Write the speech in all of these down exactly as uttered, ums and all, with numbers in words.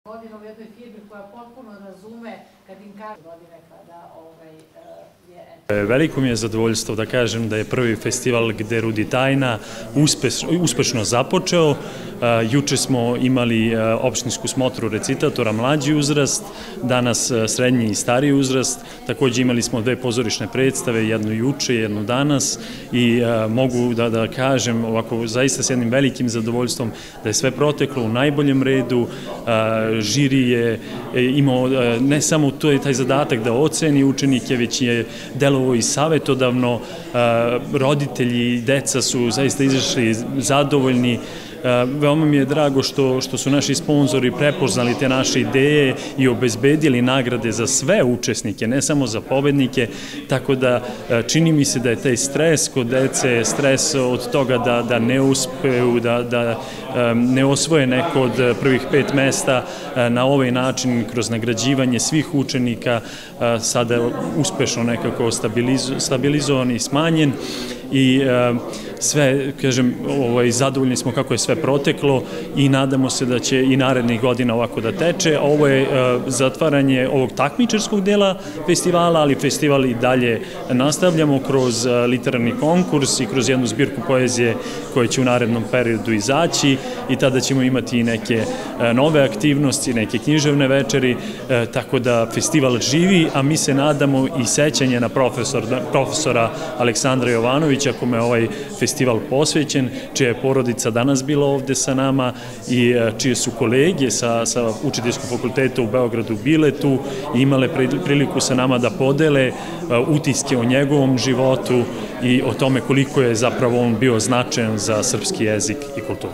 Godina u jednoj firmi koja potpuno razume kad im kaže godine kada je... Veliko mi je zadovoljstvo da kažem da je prvi festival gde Rudi Tajna uspešno započeo. Juče smo imali opštinsku smotru recitatora mlađi uzrast, danas srednji i stariji uzrast. Takođe imali smo dve pozorišne predstave, jednu juče, jednu danas i mogu da kažem ovako zaista s jednim velikim zadovoljstvom da je sve proteklo u najboljem redu. Žiri je imao ne samo taj zadatak da oceni učenike, već je delovao i savetodavno. Roditelji i deca su zaista izašli zadovoljni. Veoma mi je drago što su naši sponzori prepoznali te naše ideje i obezbedili nagrade za sve učesnike, ne samo za pobednike, tako da čini mi se da je taj stres kod dece, stres od toga da ne uspeju, da ne osvoje neko od prvih pet mesta, na ovaj način kroz nagrađivanje svih učenika sada uspešno nekako stabilizovan i smanjen. I sve, kažem, zadovoljni smo kako je sve proteklo i nadamo se da će i narednih godina ovako da teče. Ovo je zatvaranje ovog takmičarskog dela festivala, ali festival i dalje nastavljamo kroz literarni konkurs i kroz jednu zbirku poezije koja će u narednom periodu izaći i tada ćemo imati i neke nove aktivnosti, neke književne večeri, tako da festival živi, a mi se nadamo i sećanje na profesora Aleksandra Jovanovića, kome je ovaj festival posvećen, čija je porodica danas bila ovde sa nama i čije su kolege sa Učiteljskog fakulteta u Beogradu bile tu i imale priliku sa nama da podele utiske o njegovom životu i o tome koliko je zapravo on bio značajan za srpski jezik i kulturu.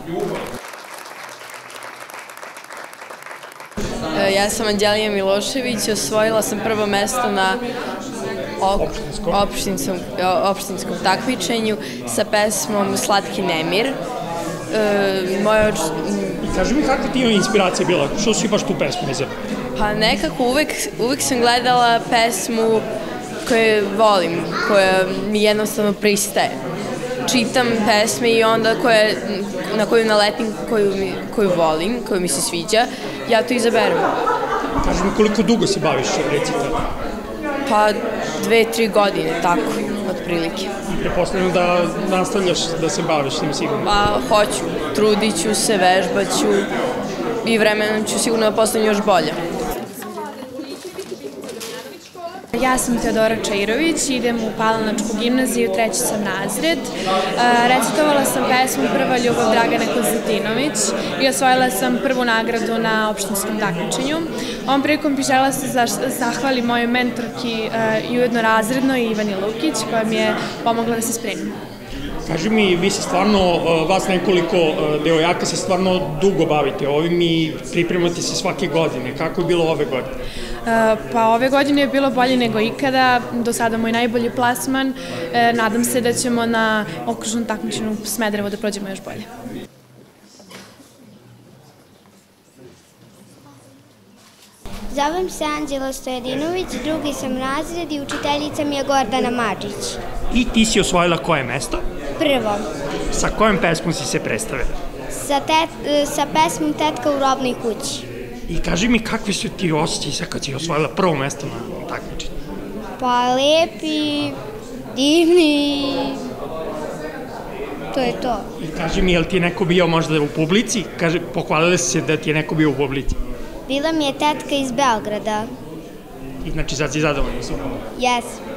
Ja sam Anđelija Milošević, osvojila sam prvo mesto na opštinskom takmičenju sa pesmom Slatki nemir. Kaži mi kakva ti je inspiracija bila? Što si baš tu pesmu izabrala? Pa nekako uvek sam gledala pesmu koju volim, koja mi jednostavno pristaje. Čitam pesme i onda na koju nalepim, koju volim, koju mi se sviđa, ja to izaberem. Kaži mi koliko dugo se baviš recitatom? Pa dve, tri godine, tako, otprilike. Pretpostavljam da nastavljaš da se baviš tim sigurno? Pa hoću, trudit ću se, vežbat ću i vremenom ću sigurno da postanem još bolja. Ja sam Teodora Čairović, idem u Palanačku gimnaziju, treći sam razred. Recitovala sam pesmu Prva ljubav Dragane Konstantinović i osvojila sam prvu nagradu na opštinskom takmičenju. Ovom prilikom bih želela se zahvalim mojoj mentorki i ujedno razrednoj Ivani Lukić koja mi je pomogla da se spremim. Kaži mi, vi se stvarno, vas nekoliko devojaka se stvarno dugo bavite ovim i pripremate se svake godine. Kako je bilo ove godine? Pa ove godine je bilo bolje nego ikada, do sada moj najbolji plasman. Nadam se da ćemo na okružnom takmičenju u Smederevu da prođemo još bolje. Zovem se Anđela Stojedinović, drugi sam razred i učiteljica mi je Gordana Mačić. I ti si osvojila koje mesto? Prvo. Sa kojom pesmom si se predstavila? Sa pesmom Tetka u robnoj kući. I kaži mi kakvi su ti osjećaji kad si osvojila prvo mesto na takmičenju? Pa lepi, divni, to je to. I kaži mi, je li ti je neko bio možda u publici? Pohvalila si se da ti je neko bio u publici. Bila mi je tetka iz Beograda. I znači sad si zadovoljna? Jes.